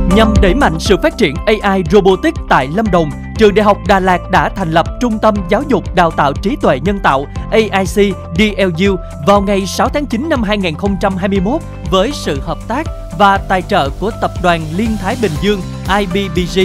Nhằm đẩy mạnh sự phát triển AI Robotics tại Lâm Đồng, Trường Đại học Đà Lạt đã thành lập Trung tâm Giáo dục Đào tạo Trí tuệ Nhân tạo AIC DLU vào ngày 6 tháng 9 năm 2021 với sự hợp tác và tài trợ của Tập đoàn Liên Thái Bình Dương IBBG.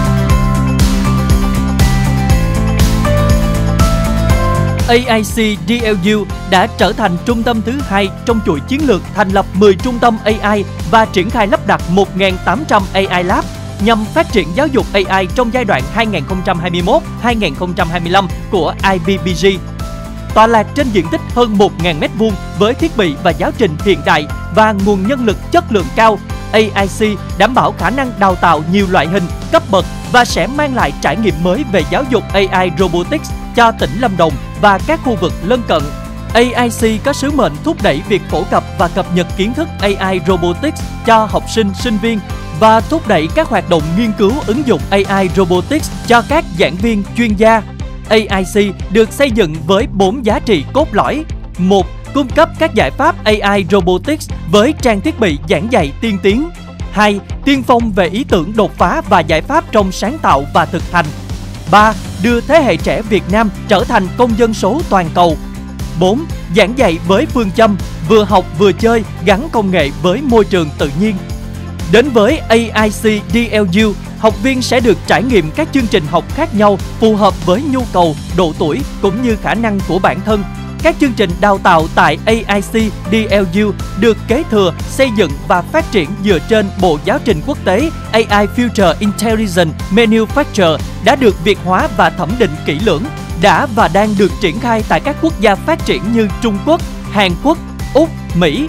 AIC DLU đã trở thành trung tâm thứ hai trong chuỗi chiến lược thành lập 10 trung tâm AI và triển khai lắp đặt 1.800 AI Lab nhằm phát triển giáo dục AI trong giai đoạn 2021-2025 của IBBG. Tọa lạc trên diện tích hơn 1.000 m² với thiết bị và giáo trình hiện đại và nguồn nhân lực chất lượng cao, AIC đảm bảo khả năng đào tạo nhiều loại hình, cấp bậc và sẽ mang lại trải nghiệm mới về giáo dục AI Robotics cho tỉnh Lâm Đồng và các khu vực lân cận. AIC có sứ mệnh thúc đẩy việc phổ cập và cập nhật kiến thức AI Robotics cho học sinh, sinh viên và thúc đẩy các hoạt động nghiên cứu ứng dụng AI Robotics cho các giảng viên chuyên gia. AIC được xây dựng với 4 giá trị cốt lõi. 1. Cung cấp các giải pháp AI Robotics với trang thiết bị giảng dạy tiên tiến. 2. Tiên phong về ý tưởng đột phá và giải pháp trong sáng tạo và thực hành. 3. Đưa thế hệ trẻ Việt Nam trở thành công dân số toàn cầu. 4. Giảng dạy với phương châm vừa học vừa chơi, gắn công nghệ với môi trường tự nhiên. Đến với AIC DLU, học viên sẽ được trải nghiệm các chương trình học khác nhau phù hợp với nhu cầu, độ tuổi cũng như khả năng của bản thân. Các chương trình đào tạo tại AIC DLU được kế thừa, xây dựng và phát triển dựa trên Bộ Giáo trình Quốc tế AI Future Intelligent Manufacture đã được Việt hóa và thẩm định kỹ lưỡng, đã và đang được triển khai tại các quốc gia phát triển như Trung Quốc, Hàn Quốc, Úc, Mỹ.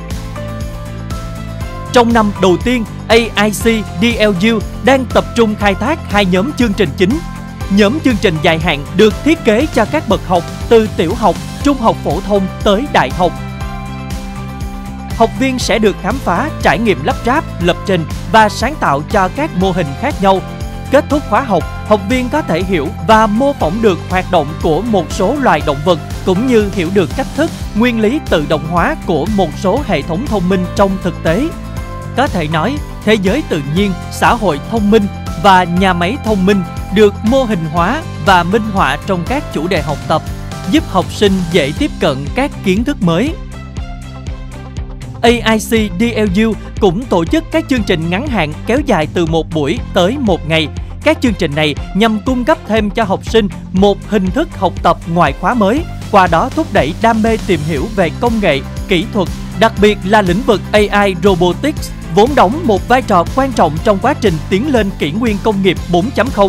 Trong năm đầu tiên, AIC DLU đang tập trung khai thác hai nhóm chương trình chính. Nhóm chương trình dài hạn được thiết kế cho các bậc học từ tiểu học, trung học phổ thông tới đại học. Học viên sẽ được khám phá, trải nghiệm lắp ráp, lập trình và sáng tạo cho các mô hình khác nhau. Kết thúc khóa học, học viên có thể hiểu và mô phỏng được hoạt động của một số loài động vật cũng như hiểu được cách thức, nguyên lý tự động hóa của một số hệ thống thông minh trong thực tế. Có thể nói, thế giới tự nhiên, xã hội thông minh và nhà máy thông minh được mô hình hóa và minh họa trong các chủ đề học tập, giúp học sinh dễ tiếp cận các kiến thức mới. AIC DLU cũng tổ chức các chương trình ngắn hạn kéo dài từ 1 buổi tới 1 ngày. Các chương trình này nhằm cung cấp thêm cho học sinh một hình thức học tập ngoại khóa mới, qua đó thúc đẩy đam mê tìm hiểu về công nghệ, kỹ thuật, đặc biệt là lĩnh vực AI Robotics, vốn đóng một vai trò quan trọng trong quá trình tiến lên kỷ nguyên công nghiệp 4.0.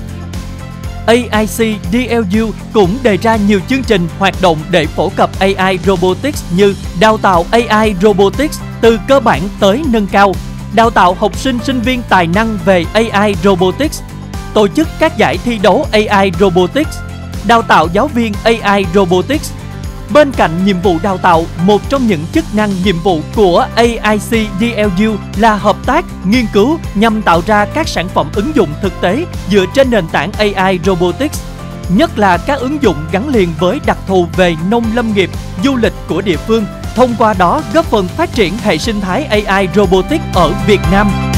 AIC DLU cũng đề ra nhiều chương trình hoạt động để phổ cập AI Robotics như đào tạo AI Robotics từ cơ bản tới nâng cao, đào tạo học sinh sinh viên tài năng về AI Robotics, tổ chức các giải thi đấu AI Robotics, đào tạo giáo viên AI Robotics. Bên cạnh nhiệm vụ đào tạo, một trong những chức năng nhiệm vụ của AIC DLU là hợp tác, nghiên cứu nhằm tạo ra các sản phẩm ứng dụng thực tế dựa trên nền tảng AI Robotics, nhất là các ứng dụng gắn liền với đặc thù về nông lâm nghiệp, du lịch của địa phương, thông qua đó góp phần phát triển hệ sinh thái AI Robotics ở Việt Nam.